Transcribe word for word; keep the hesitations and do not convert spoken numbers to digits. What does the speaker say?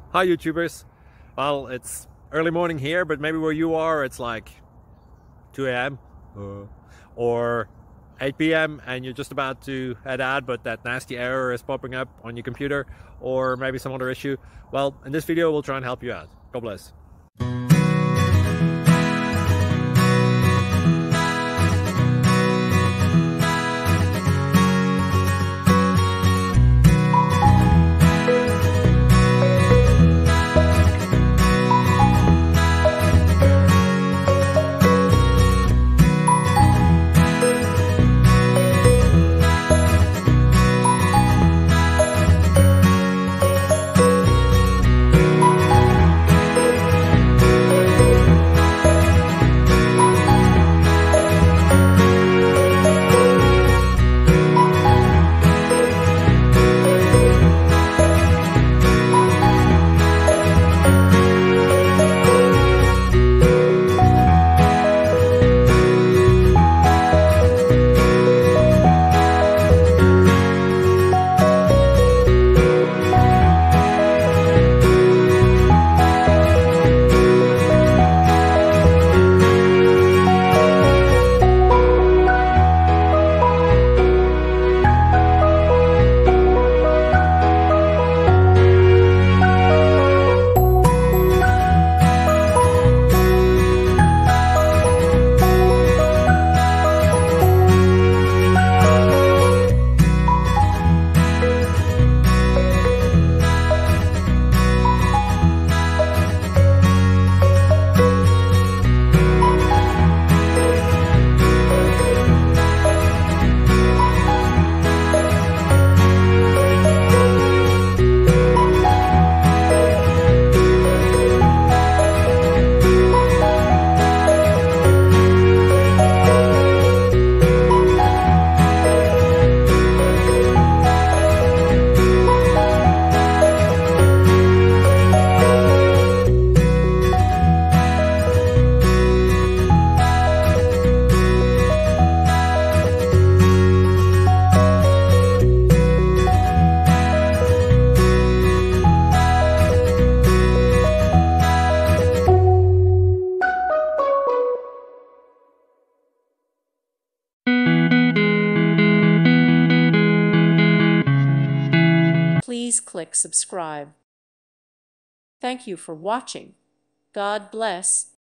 Hi YouTubers. Well, it's early morning here, but maybe where you are it's like two A M uh, or eight P M and you're just about to head out, but that nasty error is popping up on your computer, or maybe some other issue. Well, in this video we'll try and help you out. God bless. Please click subscribe. Thank you for watching. God bless.